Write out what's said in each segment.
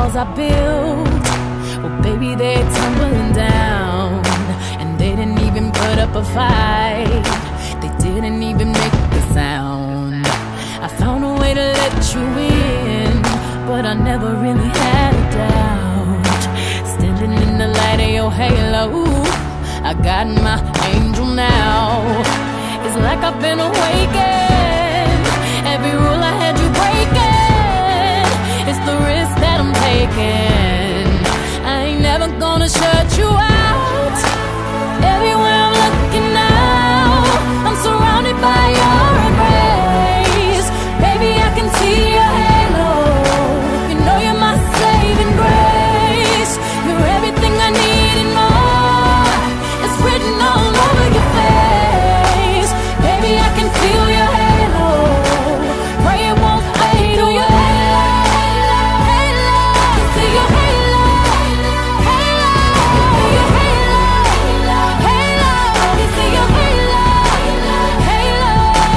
walls I built, well baby they're tumbling down. And they didn't even put up a fight, they didn't even make the sound. I found a way to let you in, but I never really had a doubt. Standing in the light of your halo, I got my angel now. It's like I've been awakened. Every rule I had you breaking, it's the risk that I'm taking. I ain't never gonna shut you out. Everywhere I'm looking now, I'm surrounded by your embrace. Baby, I can see your halo. You know you're my saving grace. You're everything I need and more. It's written all over your face. Baby, I can feel your halo. Pray it won't fade. Oh, your halo, halo. I see your halo, halo. Your halo, halo. I see your halo, halo.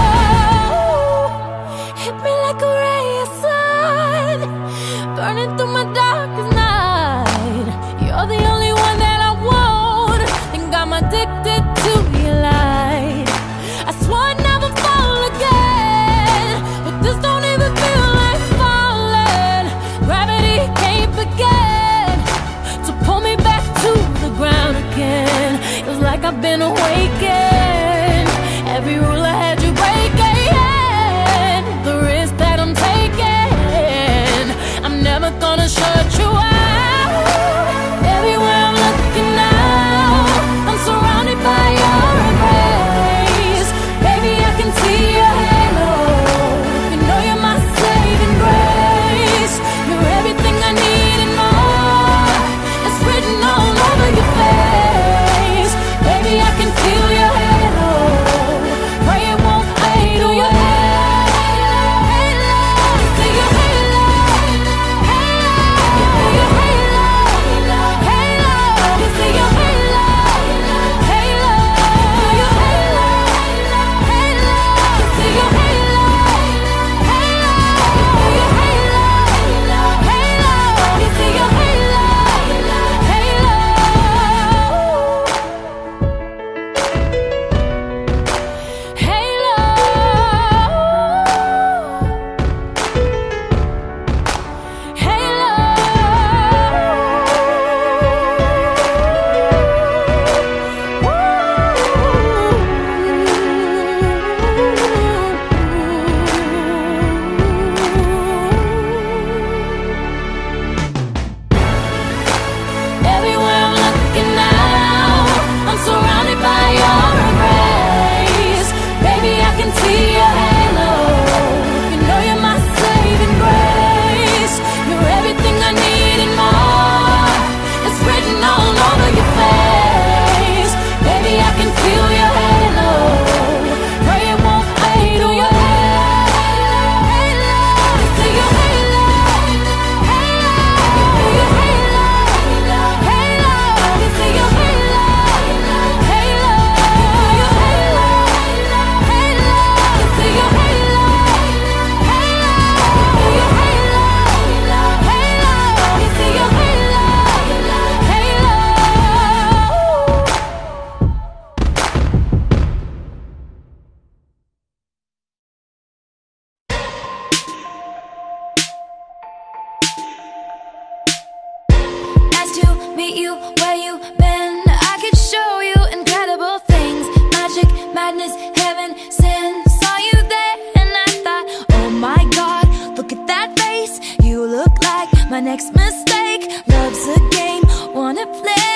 Hit me like a ray of sun, burning through my darkest night. You're the only one that I want, think I'm addicted to your light. I swore I'd never fall again, but this don't even feel like falling. Gravity can't begin to pull me back to the ground again. It's like I've been awakened. Every rule I had you breaking, the risk that I'm taking. I'm never gonna shut you out. Everywhere I'm looking now, I'm surrounded by your embrace. Baby, I can see your halo. You know you're my saving grace. You're everything I need and more. It's written all over your face. Baby, I can feel your halo. Pray it won't fade. Oh, your halo, halo. I see your halo, halo. Your halo, halo. I see your halo, halo. Your halo, halo. I see your halo, halo. Your halo, halo. I see your halo, halo. Everywhere I'm looking now, I'm surrounded by your embrace. Baby, I can see your halo. You know you're my saving grace. You're everything I need and more. It's written all over your face. Baby, I can feel your halo. Pray it won't fade. Oh, your halo, halo. I see your halo, halo. Your halo, halo. I see your halo, halo. Your halo, halo. I see your halo, halo. Your halo, halo. I see your halo, halo. Nice to meet you, where you been? I could show you incredible things. Magic, madness, heaven, sin. Saw you there and I thought, oh my god, look at that face. You look like my next mistake. Love's a game, wanna play.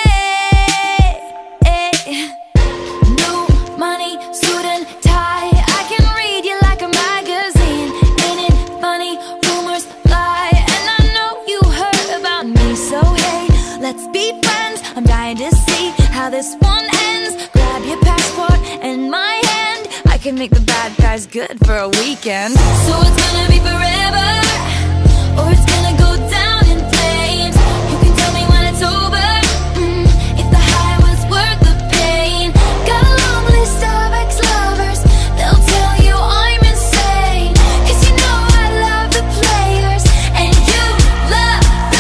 New money, suit and tie. I can read you like a magazine. Ain't it funny? Rumors fly, and I know you heard about me. So hey, let's be friends. I'm dying to see how this one ends. Grab your passport and my hand. I can make the bad guys good for a weekend. So it's gonna be forever, or it's gonna go down in flames. You can tell me when it's over, if the high was worth the pain. Got a long list of ex-lovers, they'll tell you I'm insane. 'Cause you know I love the players, and you love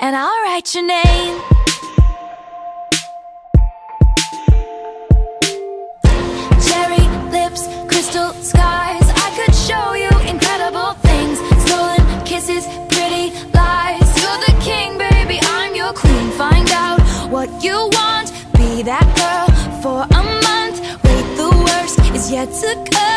and I'll write your name. Cherry lips, crystal skies, I could show you incredible things. Stolen kisses, pretty lies. You're the king, baby, I'm your queen. Find out what you want, be that girl for a month. Wait, the worst is yet to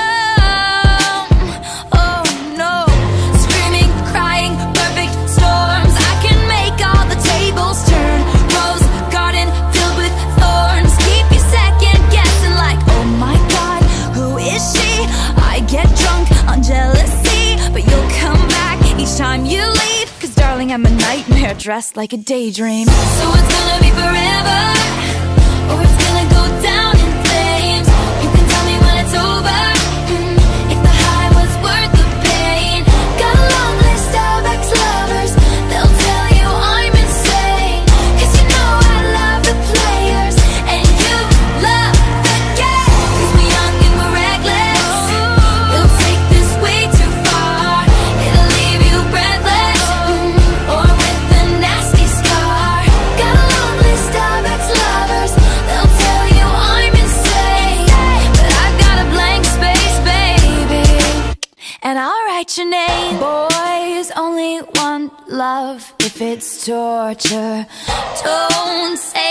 come. Oh no, screaming, crying, perfect storms. I can make all the tables turn. Rose garden filled with thorns. Keep you second guessing like, oh my god, who is she? I get drunk on jealousy, but you'll come back each time you leave. Cause darling, I'm a nightmare dressed like a daydream. So it's gonna be forever, or it's gonna go down in flames. You can tell me when it's over, if the high was worth the pain. Got a long list of ex-lovers, they'll tell you I'm insane. Cause you know I love the players, and you love the game. Cause we're young and we're reckless, we'll take this way too far. It'll leave you breathless, or with a nasty scar. Got a long list of ex-lovers, they'll tell you I'm insane. But I've got a blank space, baby, and I'll write your name. Boys only want love if it's torture. Don't say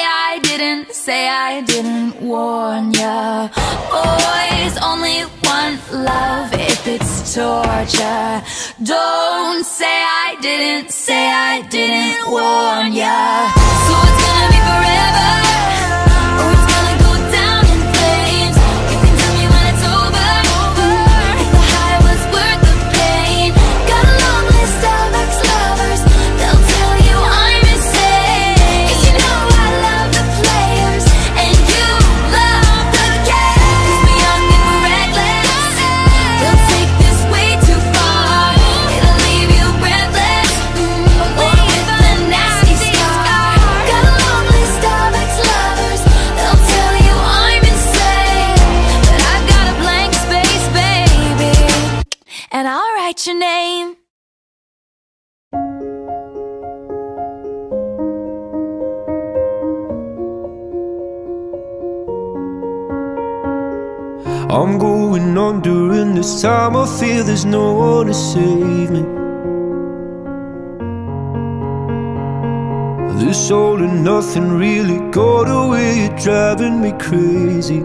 I didn't warn ya. Boys only want love if it's torture. Don't say I didn't warn ya. So it's gonna be forever, or it's gonna go down in flames. You can tell me when it's over, if the high was worth the pain. Got a long list of ex-lovers, they'll tell you I'm insane. Cause you know I love the players, and you love the game. Cause we're young and we're reckless, they'll take this way too far. It'll leave you breathless, or with a nasty scar. Got a long list of ex-lovers, they'll tell you I'm insane. But I've got a blank space, baby, and I'll write your name. I'm going on during this time. I feel there's no one to save me. This all and nothing really got away. You're driving me crazy.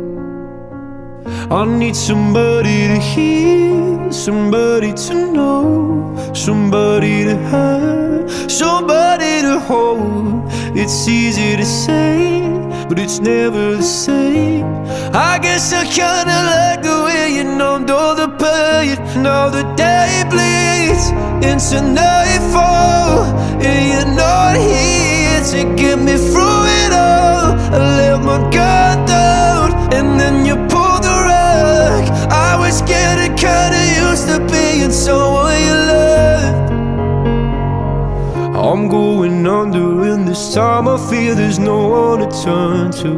I need somebody to hear, somebody to know, somebody to have, somebody to hold. It's easy to say, but it's never the same. I guess I kinda like the way you numbed all the pain. Now the day bleeds into nightfall, and you're not here to get me through it all. I let my guard down, and then you pulled the rug. I was getting kinda used to being someone you loved. I'm going under, and this time I feel there's no one to turn to.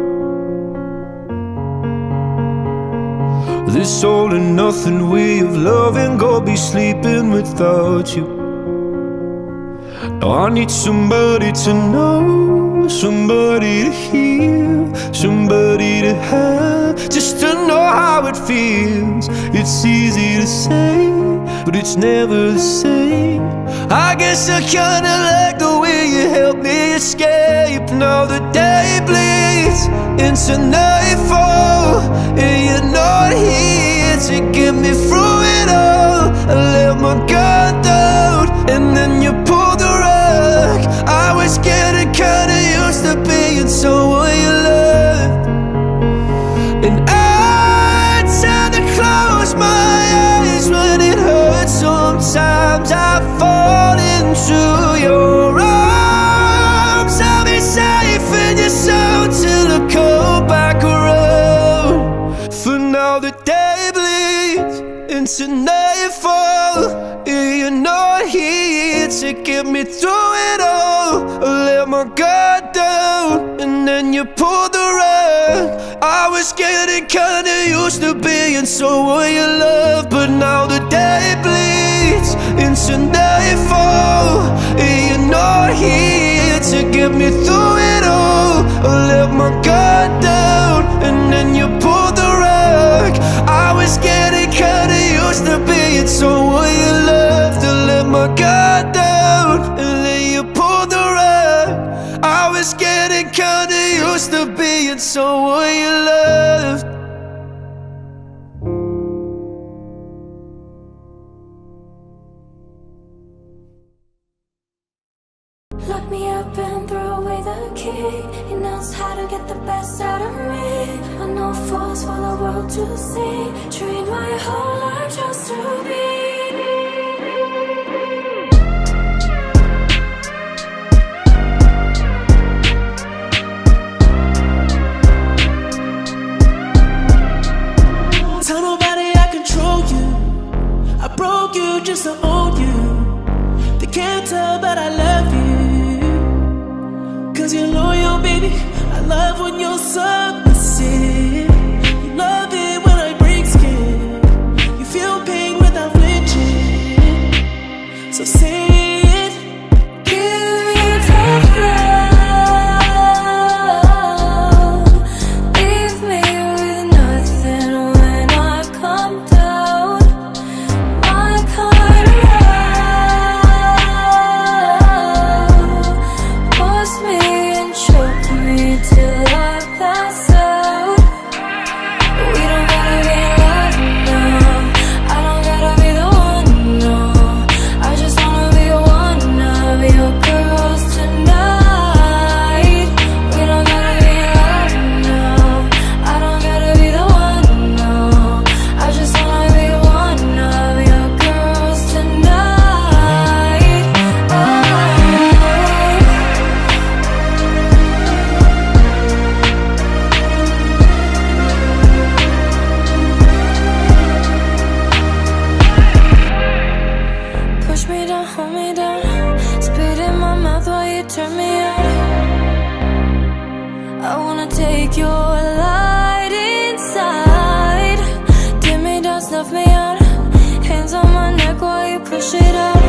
This all and nothing way of loving, go be sleeping without you. Now I need somebody to know, somebody to hear, somebody to have, just to know how it feels. It's easy to say, but it's never the same. I guess I kinda like the way you help me escape. Now the day bleeds into nightfall, and you're not here to get me through it all. I let my guard down, and then you pulled the rug. I was getting kinda used to being someone you loved, and I tend to close my eyes when it hurts. Sometimes I fall into your arms. I'll be safe in your soul till I come back around. For now the day bleeds into nightfall, and you're not here to get me through it all. I let my guard down, and then you pulled the rug. I was getting kinda used to being someone you love, but now the day bleeds into nightfall, and you're not my guard down, and then you pulled the rug. I was getting kinda used to being someone you loved. To let my guard down, and then you pulled the rug. I was getting kinda used to being someone you loved. Lock me up and throw away the key. He knows how to get the best out of me. I know falls for the world to see. Train my whole life just to be. Tell nobody I control you. I broke you just to own you. They can't tell but I love you, 'cause you're loyal, baby. I love when you're submissive. You love it when I break skin. You feel pain without flinching. So say it. Give me tough love. Leave me with nothing when I come down. My kind of love. Force me and choke me till I pass out. We don't gotta be in love now. I don't gotta be the one, no. I just wanna be one of your girls tonight. We don't gotta be in love now. I don't gotta be the one, no. I just wanna be one of your girls tonight. Push me down, hold me down. Spit in my mouth while you turn me on. I wanna take your light inside. Dim me down, snuff me out. Hands on my neck while you push it out.